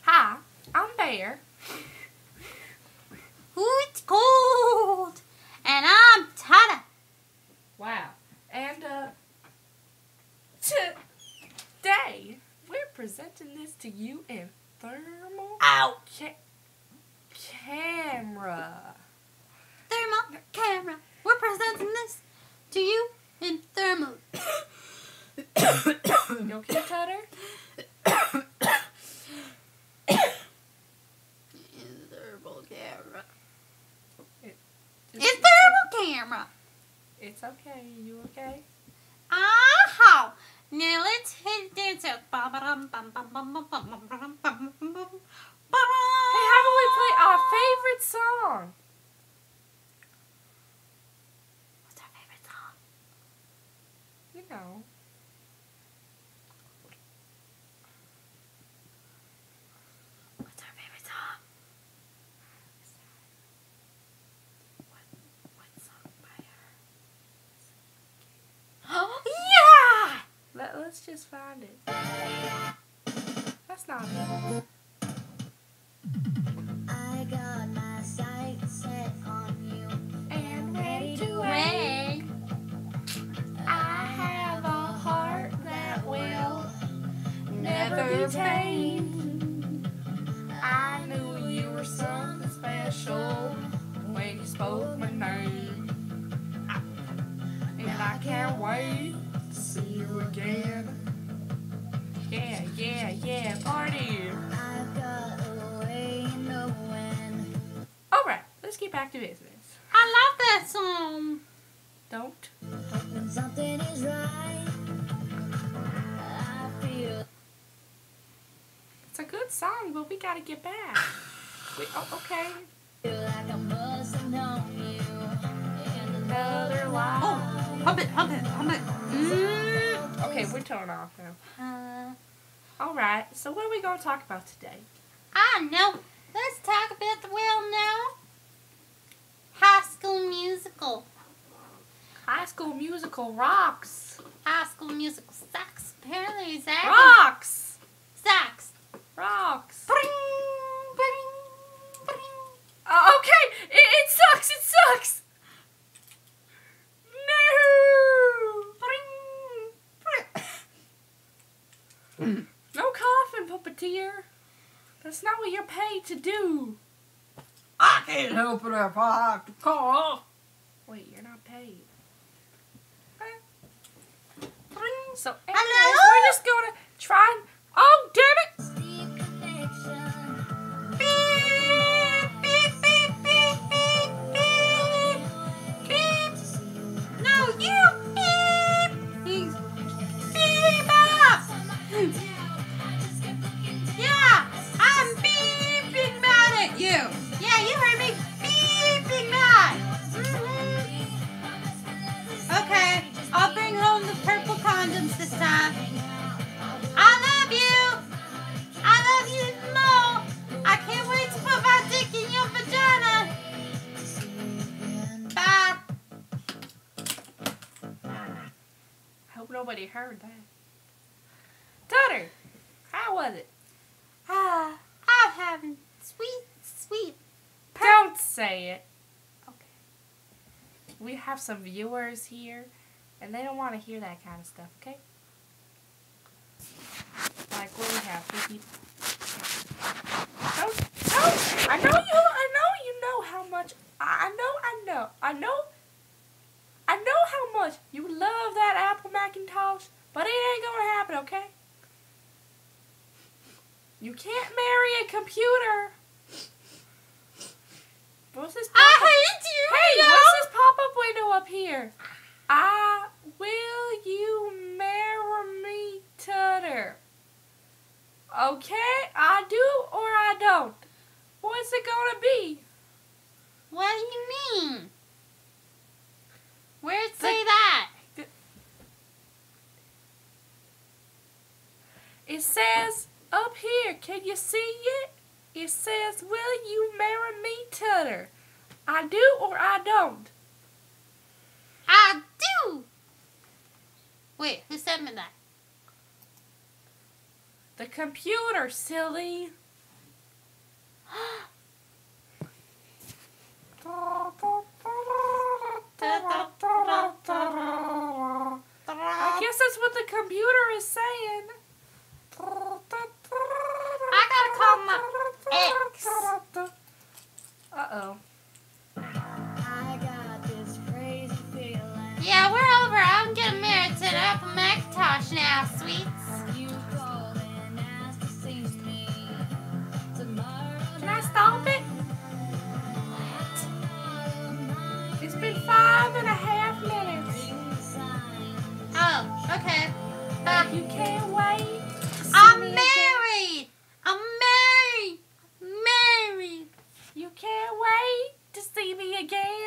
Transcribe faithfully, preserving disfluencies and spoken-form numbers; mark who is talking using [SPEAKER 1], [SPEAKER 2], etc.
[SPEAKER 1] Hi, I'm Bear.
[SPEAKER 2] Ooh, it's cold. And I'm Tutter.
[SPEAKER 1] Wow. And, uh, today, we're presenting this to you in thermal
[SPEAKER 2] Ow.
[SPEAKER 1] ca camera.
[SPEAKER 2] Thermal camera. We're presenting this to you in thermal.
[SPEAKER 1] You okay, Tutter?
[SPEAKER 2] In thermal camera.
[SPEAKER 1] It,
[SPEAKER 2] In thermal camera.
[SPEAKER 1] It's okay. You okay?
[SPEAKER 2] Ah, now let's hit dance out. Hey,
[SPEAKER 1] Hey, how about we play our favorite song?
[SPEAKER 2] What's our favorite song?
[SPEAKER 1] You know.
[SPEAKER 2] What's our favorite song? What, what song by her? Oh, yeah!
[SPEAKER 1] Let, let's just find it. That's not it.
[SPEAKER 3] I got my sights set on you
[SPEAKER 1] And ready to
[SPEAKER 2] Way.
[SPEAKER 1] I have a heart that will never be tamed. I knew you were something special when you spoke my name. And I can't wait to see you again. Yeah, yeah, yeah, party!
[SPEAKER 3] I've got a way of knowing.
[SPEAKER 1] Alright, let's get back to business.
[SPEAKER 2] I love that song.
[SPEAKER 1] Don't.
[SPEAKER 3] When something is right, I feel
[SPEAKER 1] It's a good song, but we gotta get back. We, oh, okay.
[SPEAKER 3] feel like I must have known you in
[SPEAKER 1] Another life.
[SPEAKER 2] Oh, hum it, hum it, hum it. Mm.
[SPEAKER 1] Okay, we're turning off now.
[SPEAKER 2] Uh,
[SPEAKER 1] Alright, so what are we going to talk about today?
[SPEAKER 2] I know. Let's talk about the well-known High School Musical.
[SPEAKER 1] High School Musical rocks.
[SPEAKER 2] High School Musical sucks. Apparently, Zach.
[SPEAKER 1] Rocks!
[SPEAKER 2] Sucks.
[SPEAKER 1] Rocks.
[SPEAKER 2] Bring, bring, bring.
[SPEAKER 1] Uh, okay, it, it sucks, it sucks! No!
[SPEAKER 2] Bring, bring.
[SPEAKER 1] No coughing, puppeteer. That's not what you're paid to do.
[SPEAKER 2] I can't help it if I have to cough.
[SPEAKER 1] Wait, you're not paid.
[SPEAKER 2] Bring.
[SPEAKER 1] So, anyways,
[SPEAKER 2] Hello?
[SPEAKER 1] we're just gonna try and... Oh, damn it!
[SPEAKER 3] deep connection.
[SPEAKER 2] Beep, beep, beep, beep, beep, beep, beep. No, you beep. He's beep up. Yeah, I'm beeping mad at you. Yeah, you heard me. Beeping mad. Mhm. Okay, I'll bring home the purple condoms this time. I love you. I love you more. I can't wait to put my dick in your vagina. Bye.
[SPEAKER 1] I hope nobody heard that. Tutter, how was it?
[SPEAKER 2] Ah, I'm having sweet, sweet.
[SPEAKER 1] Don't say it.
[SPEAKER 2] Okay.
[SPEAKER 1] We have some viewers here, and they don't want to hear that kind of stuff, okay? Like what we have, two people. Don't, don't. I know you. I know you know how much. I know. I know. I know. I know how much you love that Apple Macintosh, but it ain't gonna happen, okay? You can't marry a computer. What's this?
[SPEAKER 2] I
[SPEAKER 1] pop-up-
[SPEAKER 2] hate you.
[SPEAKER 1] Hey,
[SPEAKER 2] you
[SPEAKER 1] what's this pop-up window up here? I will you marry me, Tutter? Okay, I do or I don't. What's it gonna be?
[SPEAKER 2] What do you mean? Where'd it
[SPEAKER 1] The-
[SPEAKER 2] say that?
[SPEAKER 1] It says up here. Can you see it? It says, will you marry me, Tutter? I do or I don't.
[SPEAKER 2] I do. Wait, who sent me that?
[SPEAKER 1] The computer, silly. I guess that's what the computer is saying.
[SPEAKER 2] I gotta call my ex.
[SPEAKER 1] Uh-oh.
[SPEAKER 3] I got this crazy feeling.
[SPEAKER 2] Yeah, we're over. I'm getting married to an Apple Macintosh now, sweets.
[SPEAKER 3] You called and asked to see me. Tomorrow
[SPEAKER 1] Can I stop it? It's been five and a half minutes.
[SPEAKER 2] Oh, okay. Bye.
[SPEAKER 1] You can't